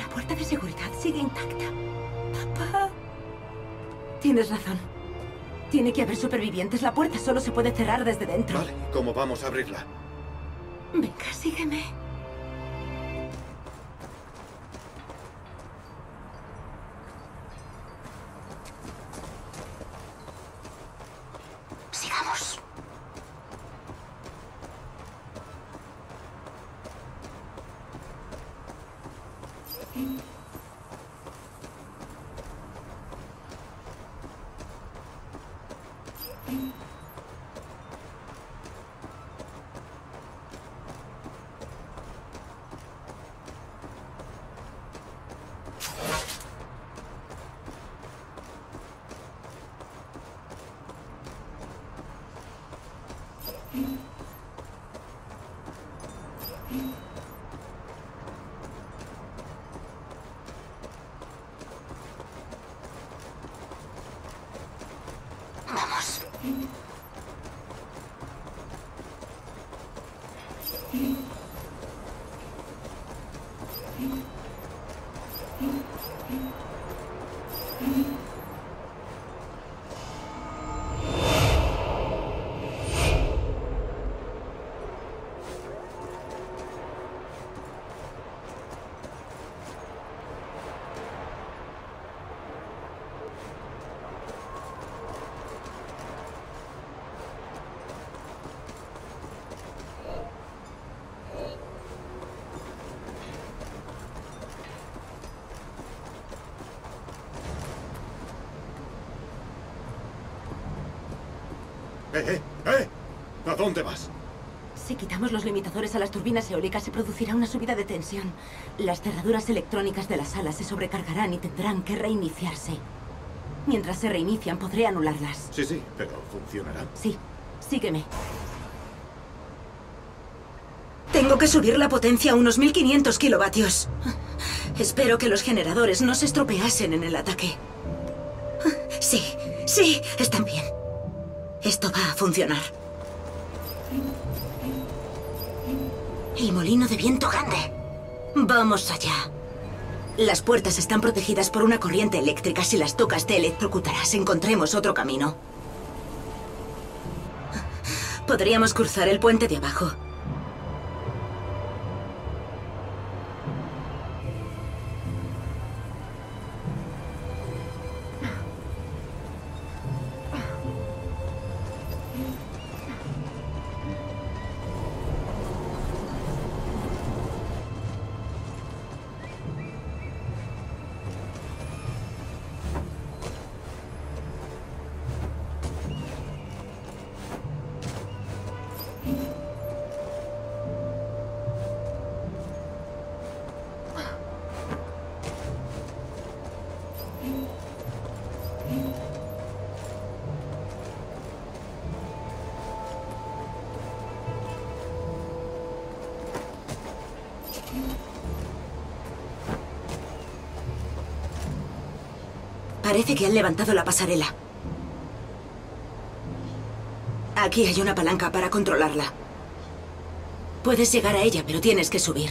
La puerta de seguridad sigue intacta. Papá. Tienes razón. Tiene que haber supervivientes. La puerta solo se puede cerrar desde dentro. Vale, ¿cómo vamos a abrirla? Venga, sígueme. Sigamos. Vamos. ¿A dónde vas? Si quitamos los limitadores a las turbinas eólicas, se producirá una subida de tensión. Las cerraduras electrónicas de la sala se sobrecargarán y tendrán que reiniciarse. Mientras se reinician, podré anularlas. Sí, pero ¿funcionarán? Sí, sígueme. Tengo que subir la potencia a unos 1500 kilovatios. Espero que los generadores no se estropeasen en el ataque. Sí, están bien. Esto va a funcionar. Y molino de viento grande. Vamos allá. Las puertas están protegidas por una corriente eléctrica. Si las tocas, te electrocutarás. Encontremos otro camino. Podríamos cruzar el puente de abajo. Parece que han levantado la pasarela. Aquí hay una palanca para controlarla. Puedes llegar a ella, pero tienes que subir.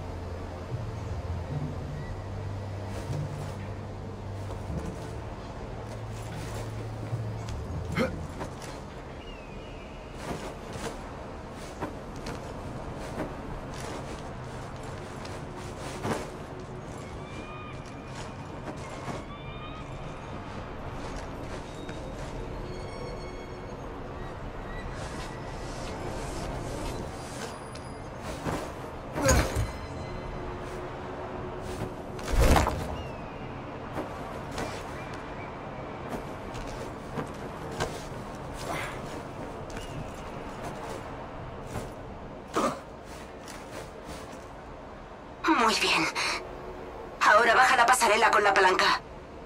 Muy bien. Ahora baja la pasarela con la palanca.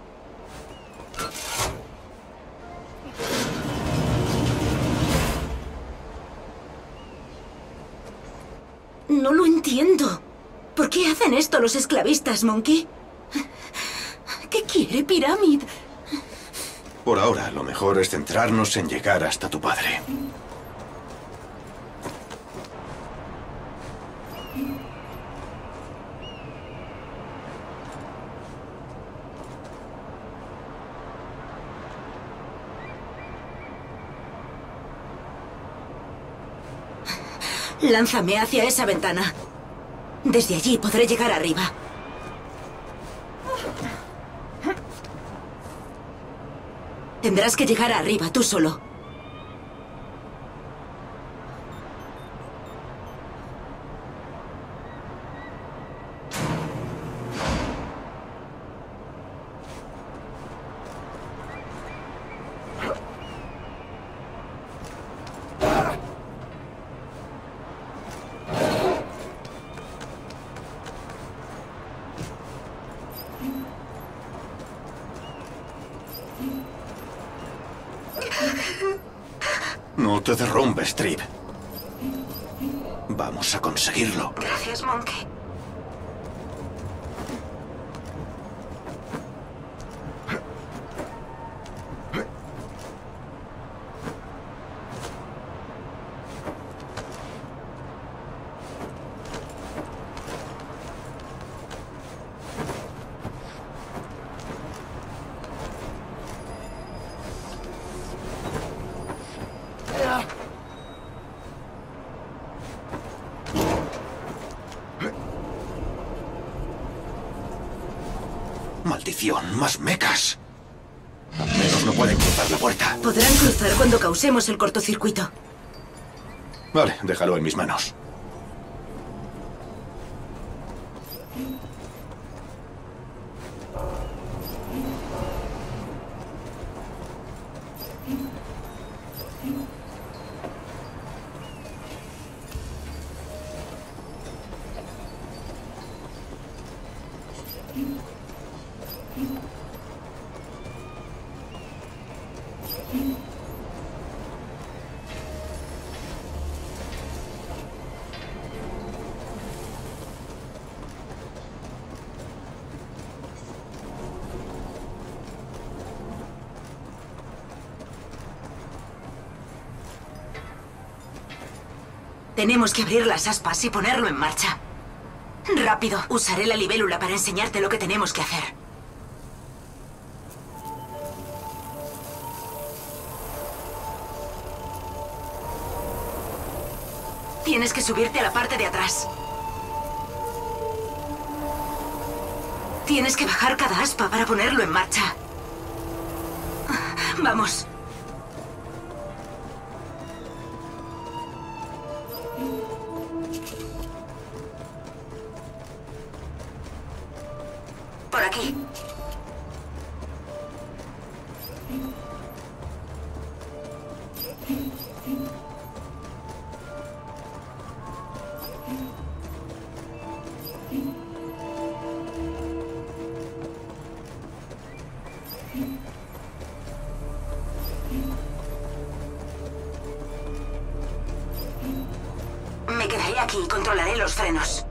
No lo entiendo. ¿Por qué hacen esto los esclavistas, Monkey? ¿Qué quiere Pyramid? Por ahora, lo mejor es centrarnos en llegar hasta tu padre. Lánzame hacia esa ventana. Desde allí podré llegar arriba. Tendrás que llegar arriba, tú solo. No te derrumbes, Trip. Vamos a conseguirlo. Gracias, Monkey. ¡Maldición! ¡Más mechas! Al menos no pueden cruzar la puerta. Podrán cruzar cuando causemos el cortocircuito. Vale, déjalo en mis manos. Tenemos que abrir las aspas y ponerlo en marcha. Rápido, usaré la libélula para enseñarte lo que tenemos que hacer. Tienes que subirte a la parte de atrás. Tienes que bajar cada aspa para ponerlo en marcha. Vamos. Por aquí. Me quedaré aquí y controlaré los frenos.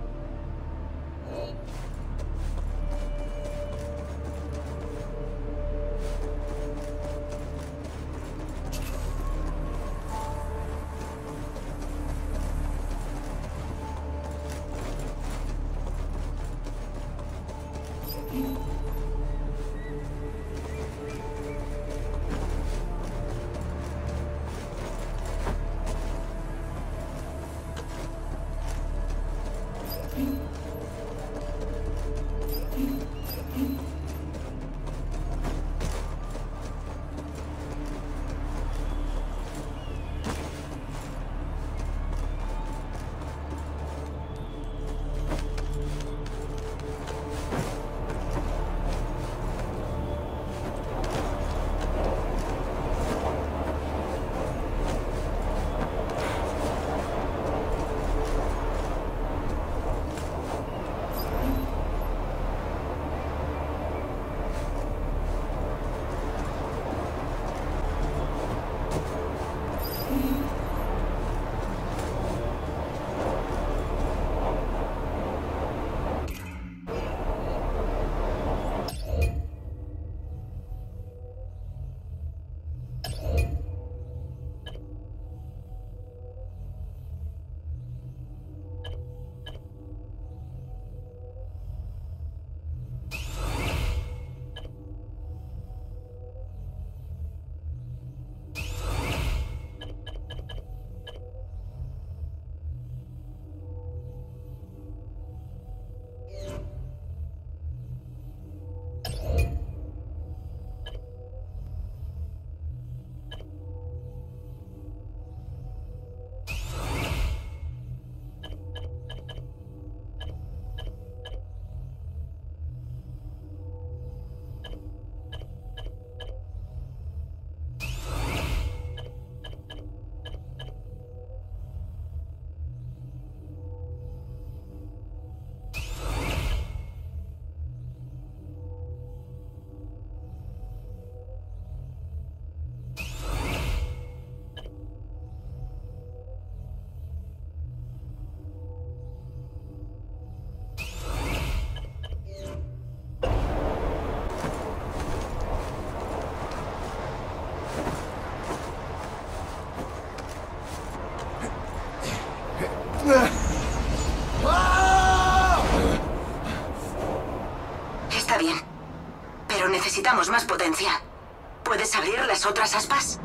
Necesitamos más potencia. ¿Puedes abrir las otras aspas?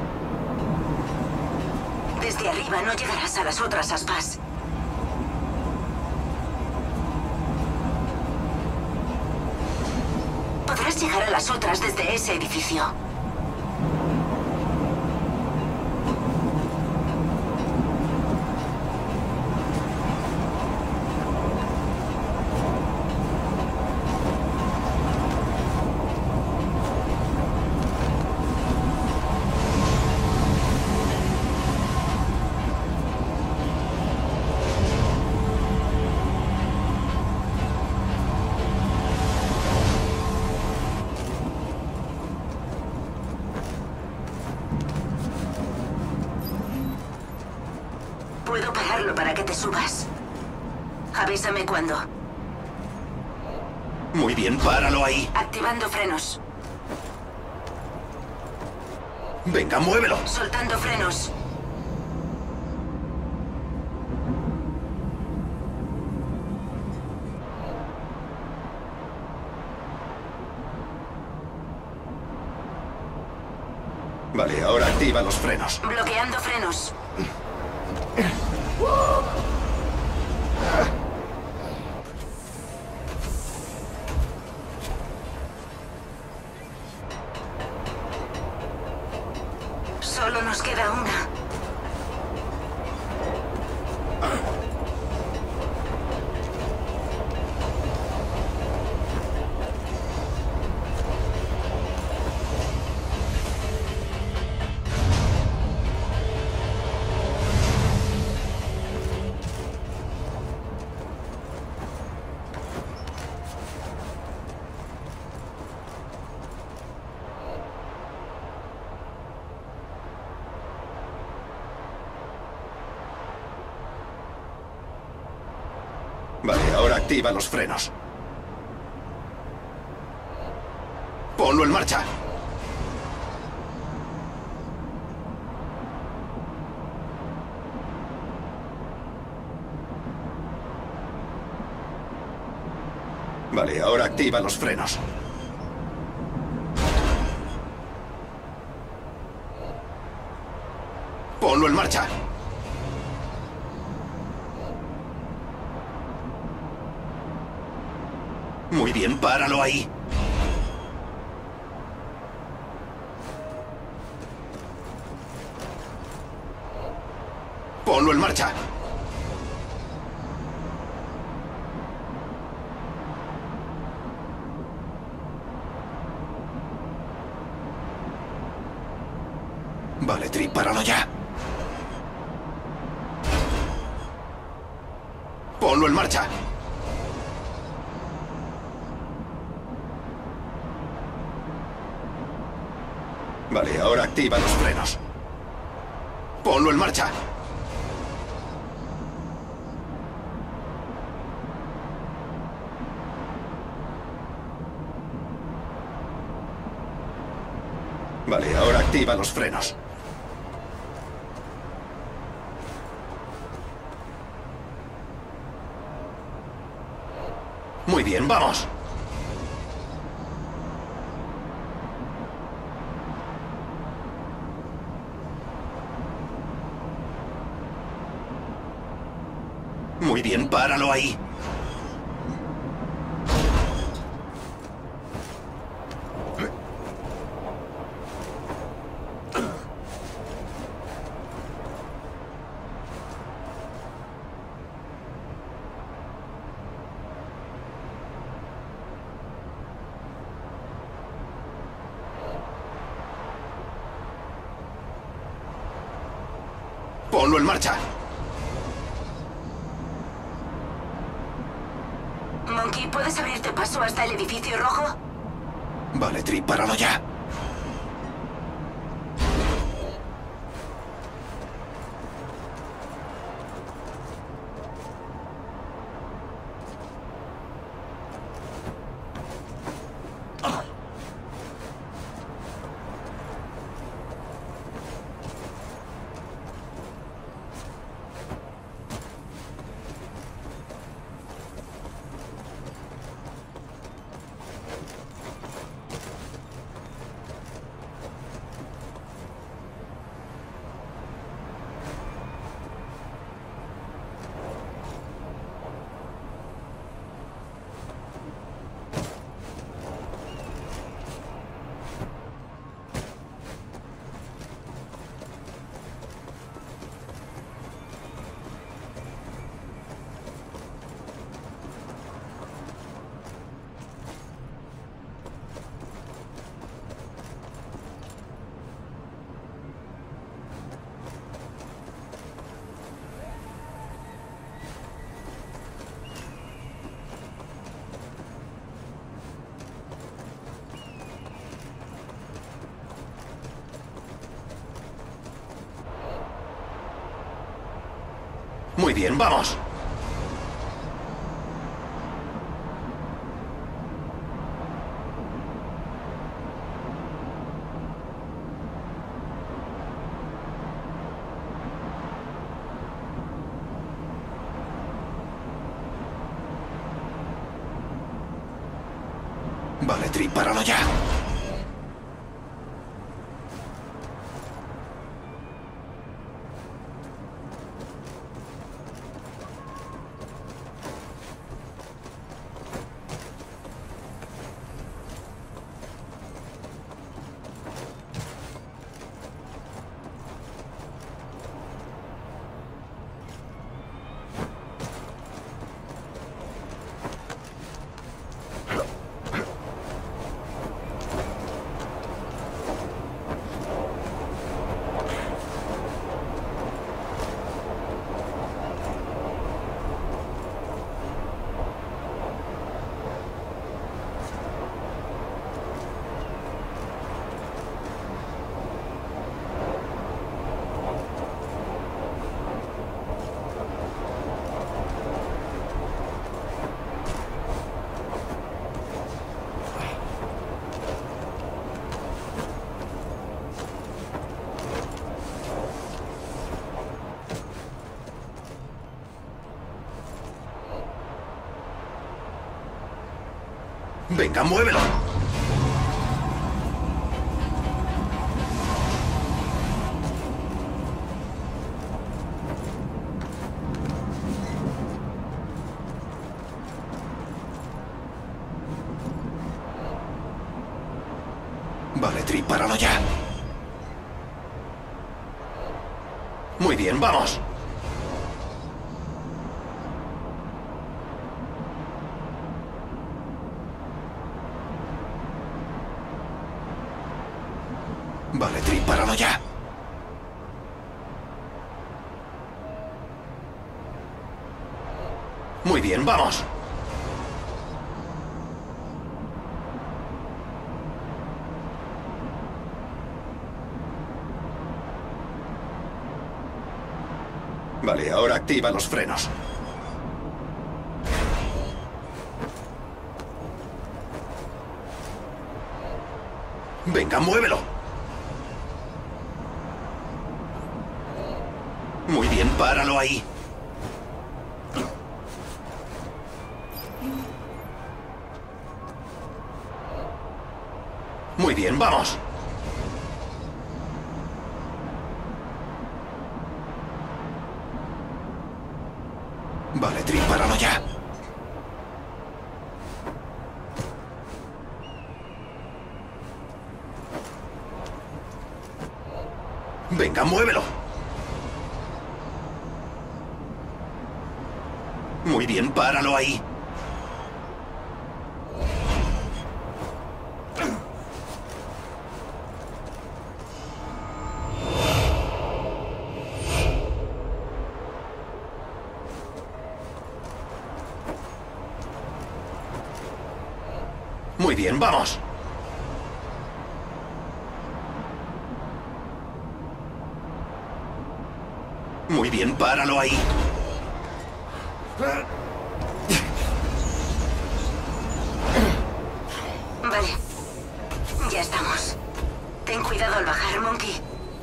Desde arriba no llegarás a las otras aspas. Podrás llegar a las otras desde ese edificio. Puedo pararlo para que te subas. Avísame cuando. Muy bien, páralo ahí. Activando frenos. Venga, muévelo. Soltando frenos. Vale, ahora activa los frenos. Bloqueando frenos. Solo nos queda una. Vale, ahora activa los frenos. Ponlo en marcha. Vale, ahora activa los frenos. Ponlo en marcha. Muy bien, páralo ahí. Ponlo en marcha. Vale, Trip, páralo ya. Ponlo en marcha. Vale, ahora activa los frenos. Ponlo en marcha. Vale, ahora activa los frenos. Muy bien, vamos. Muy bien, páralo ahí. Ponlo en marcha. Monkey, ¿puedes abrirte paso hasta el edificio rojo? Vale, Trip, páralo ya. Muy bien, vamos. Vale, Trip, páralo ya. Venga, muévelo. Vale, Trip, páralo ya. Muy bien, vamos. Vale, Trip, páralo ya. Muy bien, vamos. Vale, ahora activa los frenos. Venga, muévelo. Muy bien, páralo ahí. Muy bien, vamos. Vale, Trip, páralo ya. Venga, muévelo. Muy bien, páralo ahí. Muy bien, vamos. Muy bien, páralo ahí. Vale. Ya estamos. Ten cuidado al bajar, Monkey.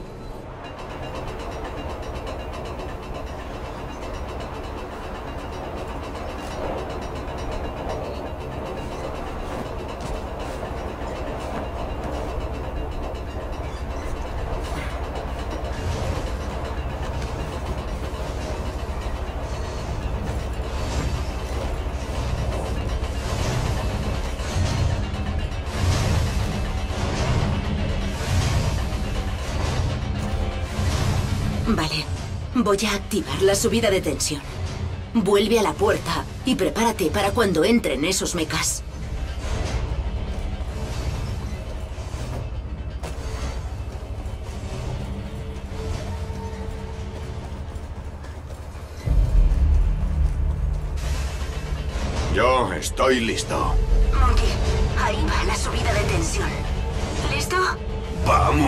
Vale. Voy a activar la subida de tensión. Vuelve a la puerta y prepárate para cuando entren esos mechas. Yo estoy listo. Monkey, ahí va la subida de tensión. ¿Listo?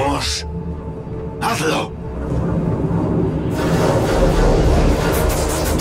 ¡Vamos! ¡Hazlo!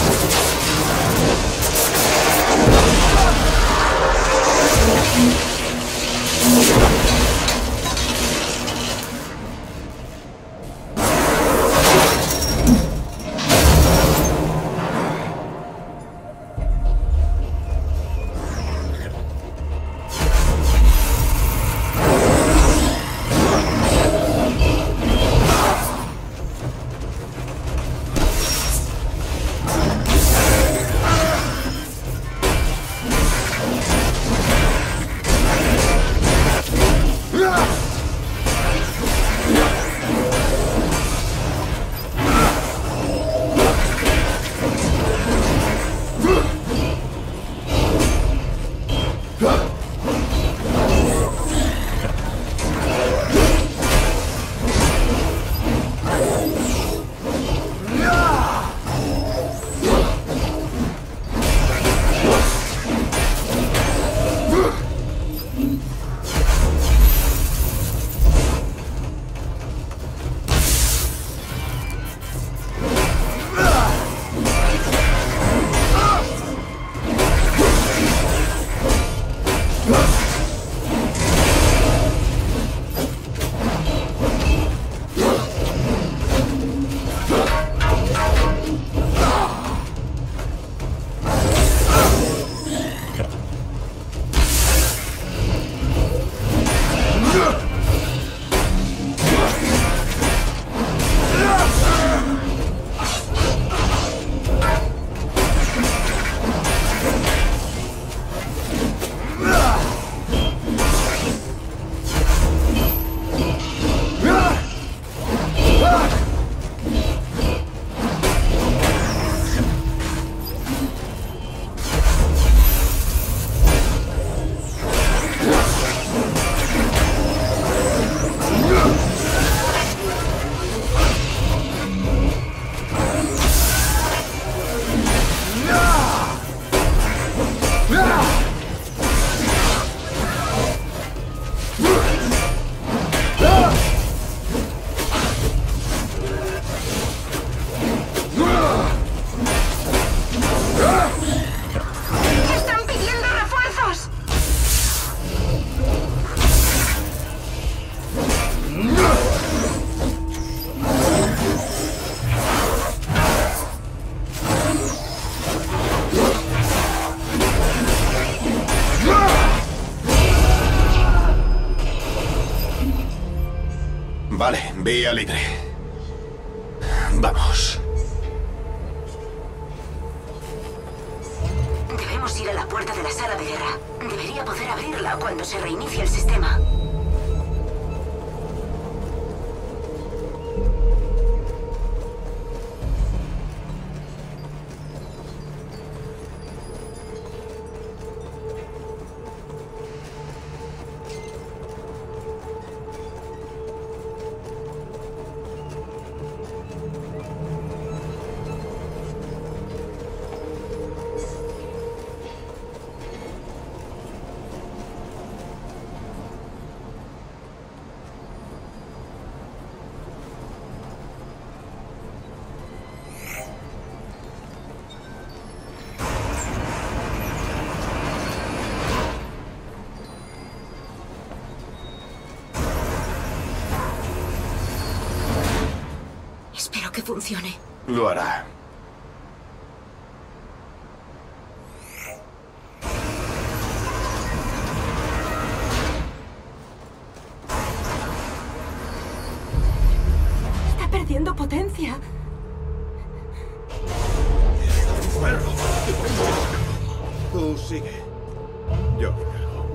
Vale, vía libre. Vamos. Debemos ir a la puerta de la sala de guerra. Debería poder abrirla cuando se reinicie el sistema. Espero que funcione. Lo hará. Está perdiendo potencia. Tú sigue. Yo me cargo.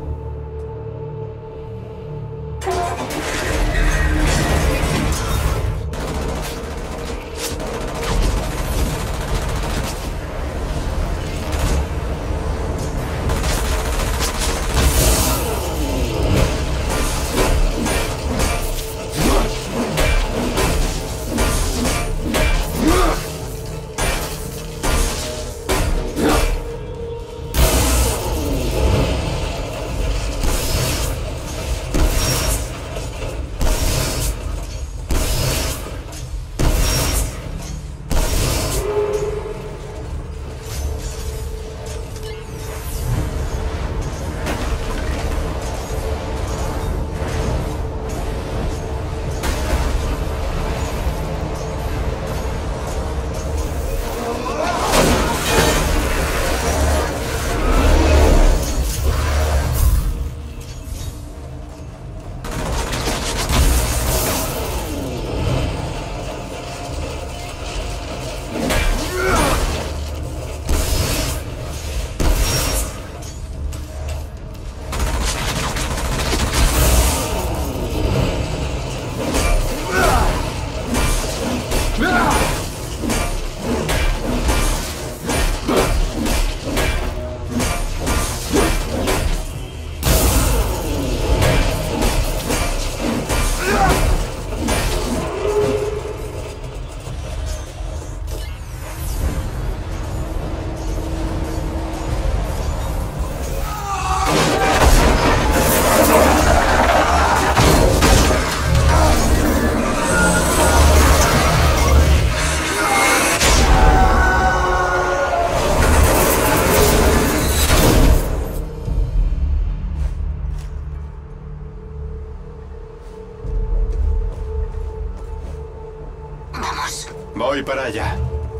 Voy para allá.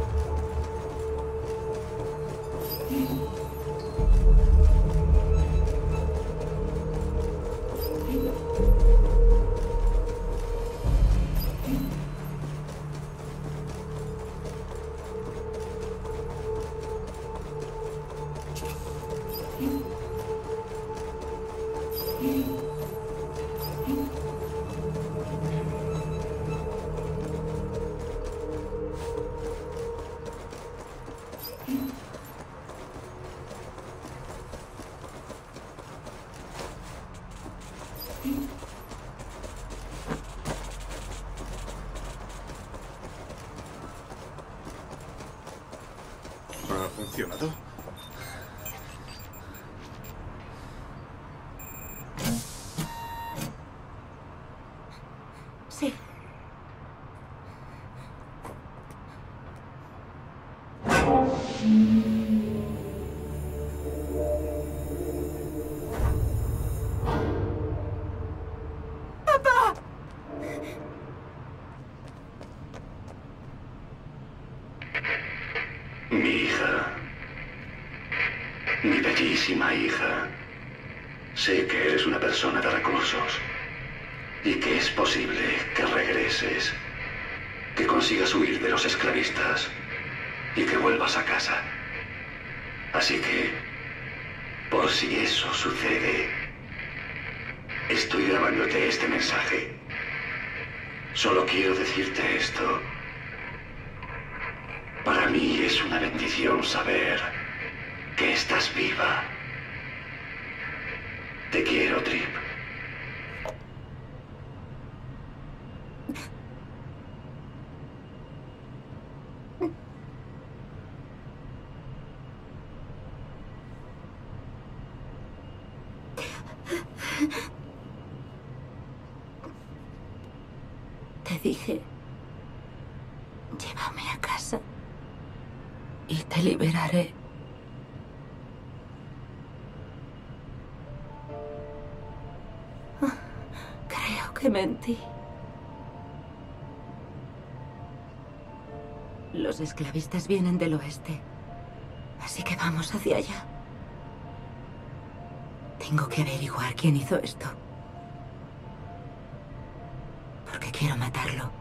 ¿Ha funcionado? Sí. Mi hija, mi bellísima hija, sé que eres una persona de recursos. Y que es posible que regreses, que consigas huir de los esclavistas y que vuelvas a casa. Así que, por si eso sucede, estoy grabándote este mensaje. Solo quiero decirte esto. Para mí es una bendición saber que estás viva. Te quiero, Trip. Te dije, llévame a casa y te liberaré. Creo que mentí. Los esclavistas vienen del oeste, así que vamos hacia allá. Tengo que averiguar quién hizo esto. Porque quiero matarlo.